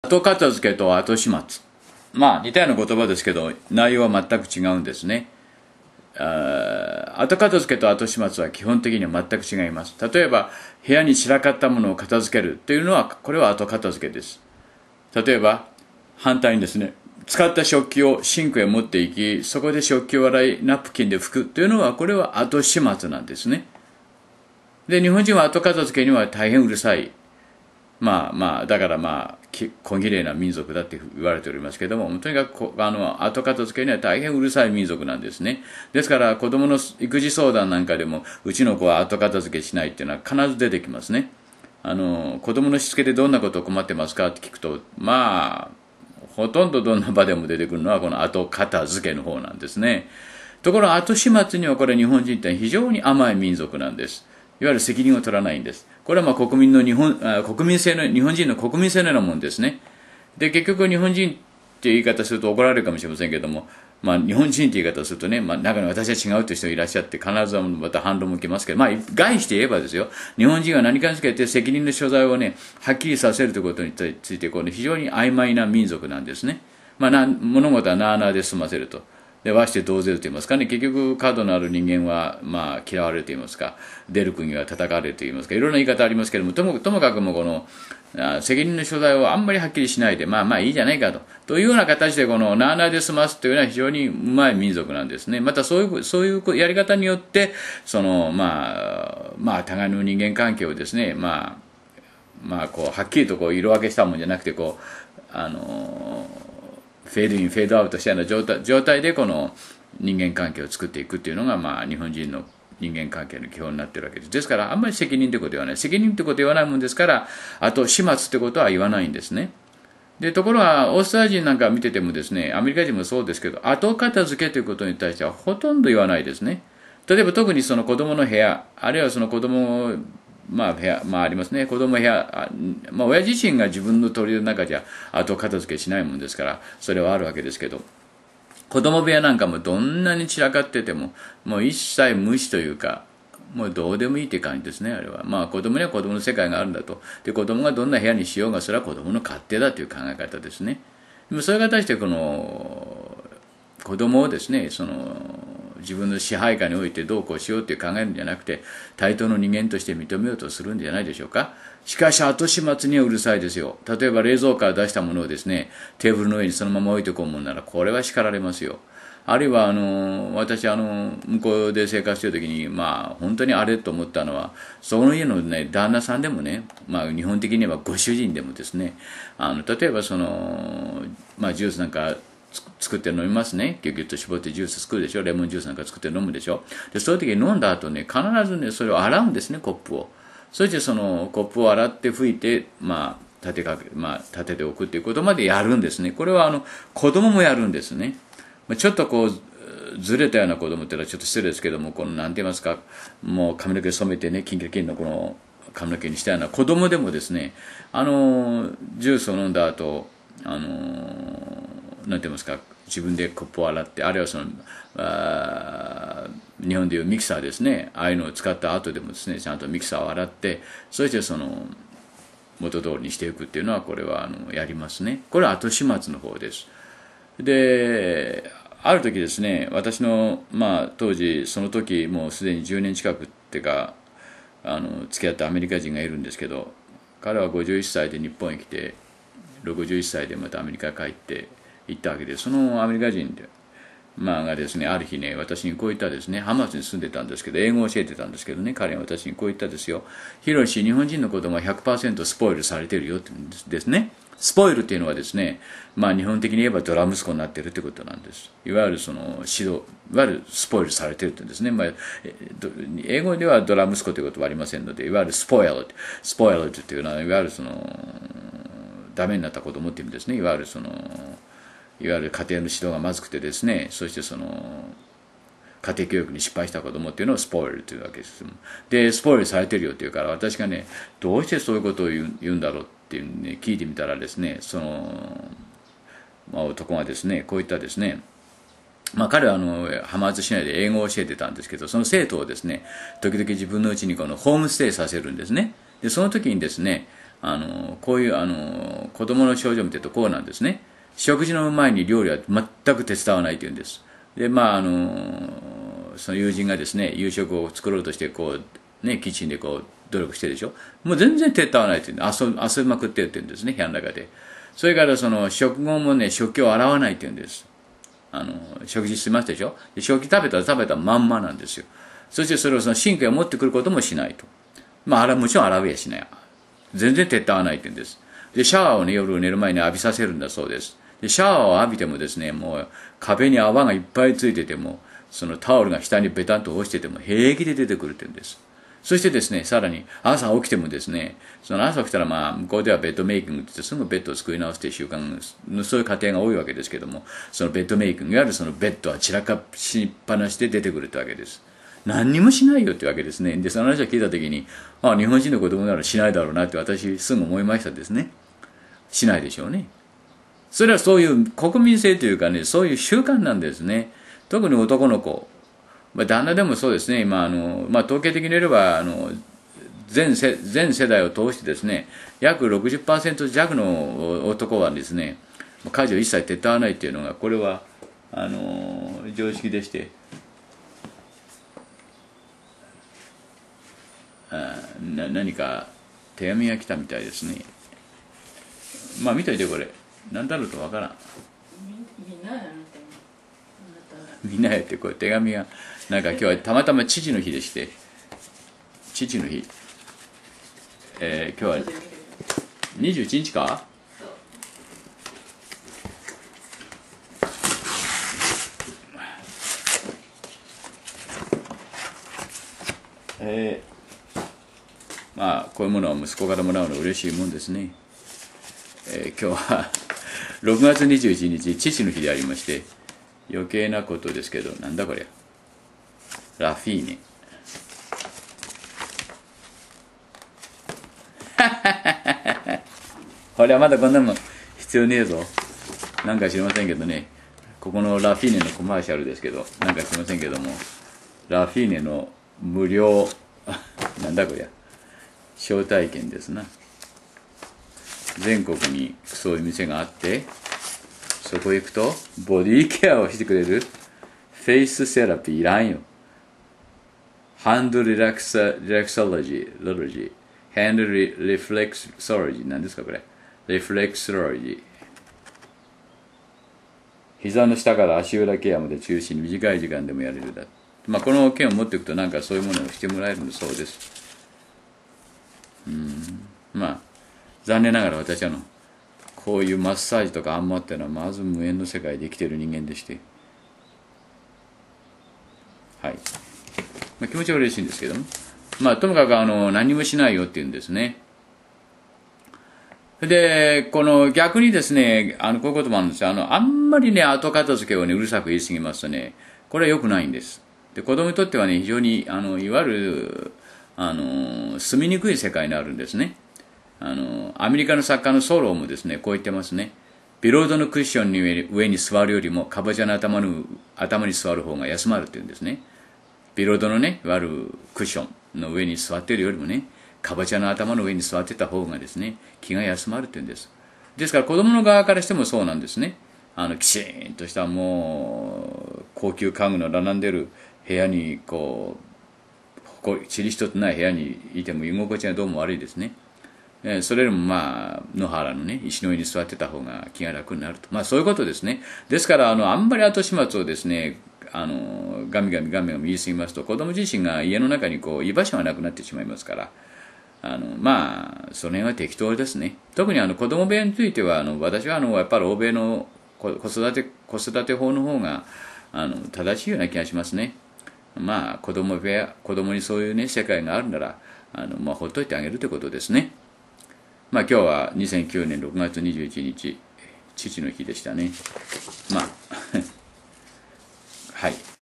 後片付けと後始末。まあ似たような言葉ですけど、内容は全く違うんですね。後片付けと後始末は基本的には全く違います。例えば、部屋に散らかったものを片付けるというのは、これは後片付けです。例えば、反対にですね、使った食器をシンクへ持っていき、そこで食器を洗い、ナプキンで拭くというのは、これは後始末なんですね。で、日本人は後片付けには大変うるさい。だから小綺麗な民族だって言われておりますけども、とにかく後片付けには大変うるさい民族なんですね。ですから子供の育児相談なんかでも、うちの子は後片付けしないっていうのは必ず出てきますね。子供のしつけでどんなことを困ってますかって聞くと、ほとんどどんな場でも出てくるのはこの後片付けの方なんですね。ところが後始末にはこれ日本人って非常に甘い民族なんです。いわゆる責任を取らないんです。これは国民性の、日本人の国民性のようなもんですね。で、結局日本人っていう言い方すると怒られるかもしれませんけども、日本人って言い方をするとね、中に私は違うという人がいらっしゃって必ずまた反論も受けますけど、概して言えばですよ、日本人は何かにつけて責任の所在をね、はっきりさせるということについて非常に曖昧な民族なんですね。物事はなあなあで済ませると。で、和して同然と言いますかね、結局、角のある人間は、嫌われると言いますか、出る国は叩かれると言いますか、いろんな言い方ありますけれども、ともかくもこの、責任の所在をあんまりはっきりしないで、いいじゃないかというような形で、なあなあで済ますというのは非常にうまい民族なんですね。またそういうやり方によって、互いの人間関係をですね、はっきりと色分けしたもんじゃなくて、フェードイン、フェードアウトしたような状態でこの人間関係を作っていくっていうのが、日本人の人間関係の基本になっているわけです。ですから、あんまり責任ってこと言わない。責任ってこと言わないもんですから、あと始末ってことは言わないんですね。で、ところが、オーストラリア人なんか見ててもですね、アメリカ人もそうですけど、後片付けということに対してはほとんど言わないですね。例えば特にその子供の部屋、あるいはその子供部屋、ありますね。子供部屋、親自身が自分の鳥の中じゃ後片付けしないもんですから、それはあるわけですけど、子供部屋なんかもどんなに散らかってても、もう一切無視というか、もうどうでもいいって感じですね、あれは。子供には子供の世界があるんだと。で、子供がどんな部屋にしようが、それは子供の勝手だという考え方ですね。でもそれが対して子供をですね、自分の支配下においてどうこうしようって考えるんじゃなくて、対等の人間として認めようとするんじゃないでしょうか。しかし後始末にはうるさいですよ。例えば冷蔵庫から出したものをですね、テーブルの上にそのまま置いておくもんなら、これは叱られますよ。あるいは私向こうで生活している時に本当にあれと思ったのは、その家のね旦那さんでもね、日本的にはご主人でもですね、例えばジュースなんか作って飲みますね。ギュギュッと絞ってジュース作るでしょ。レモンジュースなんか作って飲むでしょ。で、そういう時に飲んだ後ね、必ずね、それを洗うんですね、コップを。そしてそのコップを洗って拭いて、立てておくっていうことまでやるんですね。これは子供もやるんですね。ちょっとずれたような子供っていうのはちょっと失礼ですけども、なんて言いますか、もう髪の毛染めてね、キンキラキンの髪の毛にしたような子供でもですね、ジュースを飲んだ後、なんて言いますか、自分でコップを洗って、あるいは日本でいうミキサーですね、ああいうのを使った後でもですね、ちゃんとミキサーを洗って、そして元通りにしていくっていうのは、これはやりますね。これは後始末の方です。で、ある時ですね、私の当時その時もうすでに10年近くってか付き合ったアメリカ人がいるんですけど、彼は51歳で日本へ来て、61歳でまたアメリカへ帰って行ったわけで、そのアメリカ人でがですね、ある日ね、私にこう言ったですね、ハマスに住んでたんですけど、英語を教えてたんですけどね、彼は私にこう言ったですよ。ヒロシ、日本人の子供は 100% スポイルされてるよって言うんですね。スポイルっていうのはですね、日本的に言えばドラ息子になってるってことなんです。いわゆる指導、いわゆるスポイルされてるって言うんですね。英語ではドラ息子ということはありませんので、いわゆるスポイルっていうのは、いわゆるダメになった子供っていうんですね。いわゆる家庭の指導がまずくてですね、そして家庭教育に失敗した子供っていうのをスポイルというわけです。で、スポイルされてるよって言うから、私がね、どうしてそういうことを言うんだろうっていうね、聞いてみたらですね、男がですね、こういったですね、彼は浜松市内で英語を教えてたんですけど、その生徒をですね、時々自分のうちにホームステイさせるんですね。で、その時にですね、 こういう子供の症状を見てるとこうなんですね。食事の前に料理は全く手伝わないというんです。でその友人がですね夕食を作ろうとしてこう、ね、キッチンでこう努力してるでしょ。もう全然手伝わないというんで遊びまくってるって言うんですね、部屋の中で。それからその食後もね食器を洗わないって言うんです。食事しましたでしょ。で食器食べたらまんまなんですよ。そしてそれをその神経を持ってくることもしないと。もちろん洗うやしない。全然手伝わないって言うんです。でシャワーをね夜寝る前に浴びさせるんだそうです。でシャワーを浴びてもですねもう壁に泡がいっぱいついててもそのタオルが下にベタンと落ちてても平気で出てくるって言うんです。そしてですねさらに朝起きてもですねその朝起きたら向こうではベッドメイキングって言ってすぐベッドを作り直すという習慣そういう家庭が多いわけですけども、そのベッドメイキングいわゆるそのベッドは散らかしっぱなしで出てくるってわけです。何にもしないよってわけですね。でその話を聞いた時に日本人の子供ならしないだろうなって私すぐ思いましたですね。しないでしょうね。それはそういう国民性というかねそういう習慣なんですね。特に男の子、旦那でもそうですね。統計的に言えば全世代を通してですね約 60% 弱の男はですね家事を一切手伝わないというのがこれは常識でして、何か手紙が来たみたいですね。見といてこれ何だろうとわからん。みんなやってこれ手紙がなんか今日はたまたま父の日でして父の日、今日は21日か。こういうものは息子からもらうの嬉しいもんですね。今日は6月21日父の日でありまして余計なことですけどなんだこれラフィーネ俺はまだこんなもん必要ねえぞ。なんか知りませんけどね、ここのラフィーネのコマーシャルですけどなんか知りませんけどもラフィーネの無料なんだこりゃ招待券ですな。全国にそういう店があってそこへ行くとボディケアをしてくれるフェイスセラピーいらんよ。ハンドリラクソロジーハンドリフレクソロジーなんですかこれ。リフレクソロジー膝の下から足裏ケアまで中心に短い時間でもやれるだ。この券を持っていくとなんかそういうものをしてもらえるんだそうです。残念ながら私はこういうマッサージとかあんまっていうのはまず無縁の世界で生きている人間でしてはい、気持ちは嬉しいんですけどもともかく何もしないよって言うんですね。でこの逆にですねこういうこともあるんですよ。あんまりね後片付けをねうるさく言い過ぎますとねこれは良くないんです。で子供にとってはね非常にいわゆる住みにくい世界になるんですね。アメリカの作家のソローもですねこう言ってますね。ビロードのクッションに上に座るよりもカボチャの頭に座る方が休まるって言うんですね。ビロードのねいわゆるクッションの上に座っているよりもねカボチャの頭の上に座ってた方がですね気が休まるって言うんです。ですから子供の側からしてもそうなんですね。きちんとしたもう高級家具の並んでる部屋にこう塵一つない部屋にいても居心地がどうも悪いですね。それよりも野原のね石の上に座ってた方が気が楽になるとそういうことですね。ですからあんまり後始末をですねガミガミ言い過ぎますと子供自身が家の中に居場所がなくなってしまいますからその辺は適当ですね。特に子供部屋については私はやっぱり欧米の子育て法の方が正しいような気がしますね。子供にそういうね世界があるならほっといてあげるということですね。今日は2009年6月21日父の日でしたね。はい。